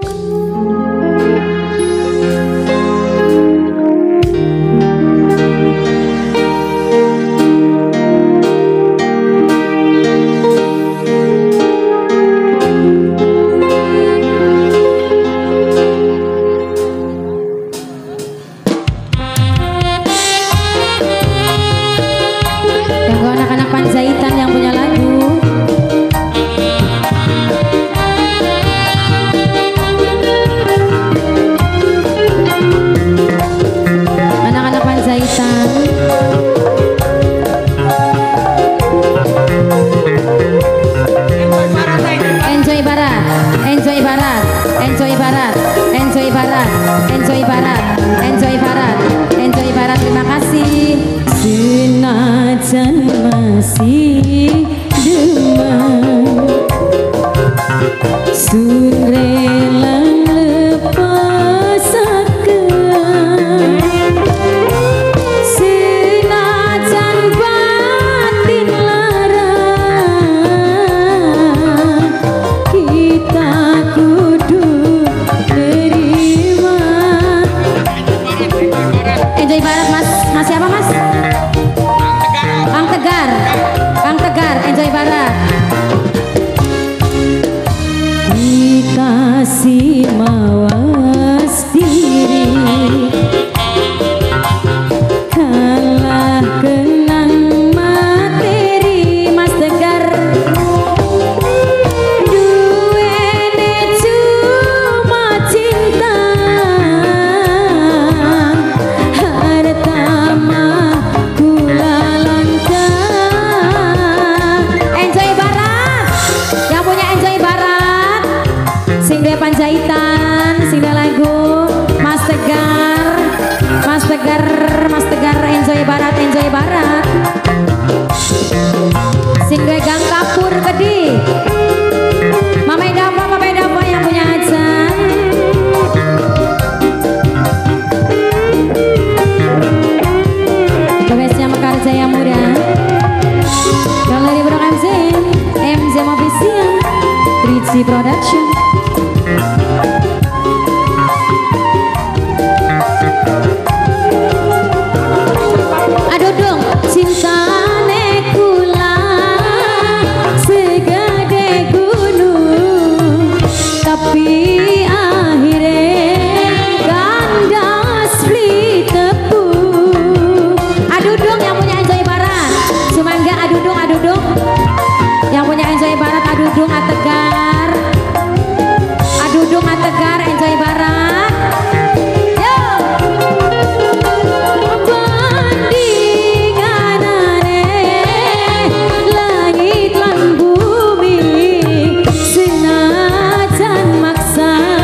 Panjaitan yang punya lagu. Anak-anak Panjaitan. Enjoy Barat, enjoy Barat, enjoy Barat, enjoy Barat, enjoy Barat, enjoy Barat, enjoy Barat. Terima kasih. Senajan masih demam surelang lepasakan senajan batin lara kita kudu terima. Enjoy Barat mas, mas siapa mas? Kang Tegar, enjoy Barat. Dikasih mawas diri kalah kenang materi Mas Tegar duwene cuma cinta harta mah kula Panjaitan, singga lagu Mas Tegar, Mas Tegar, Mas Tegar, enjoy Barat, enjoy Barat. Singga Gang Kapur Gede, Mama Dava yang punya ajan. Bebesnya Mekar Jaya Muda, Galeri Bro MZ Official, Ritzy Production. Aduh dong cintane kula segede gunung tapi akhirnya kandas beli tepung. Aduh dong yang punya enjoy Barat cuma enggak aduh dong yang punya enjoy Barat aduh dong Ategar. Dudung Tegar, enjoy Barat. Yo. Bandinganane langit lan bumi senajan maksa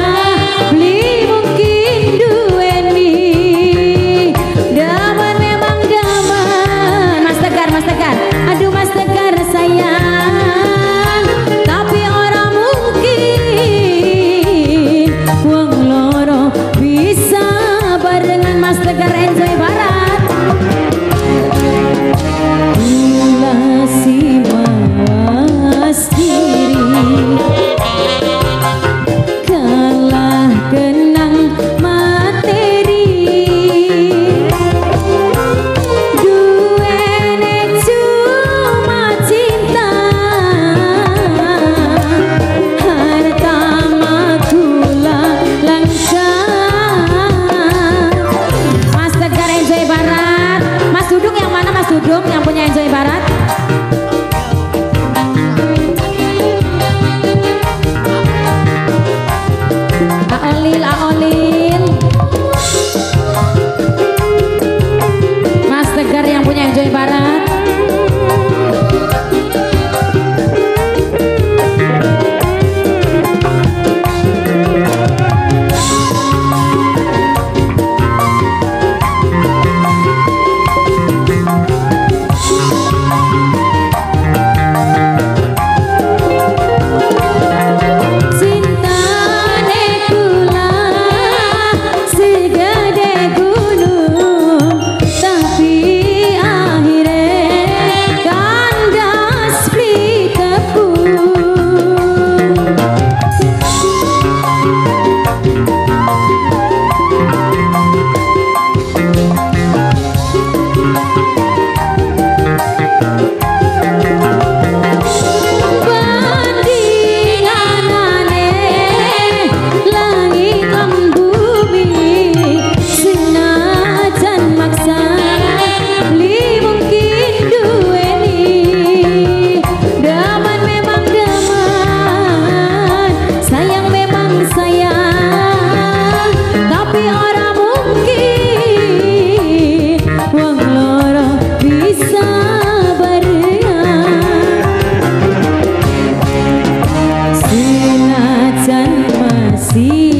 kasih.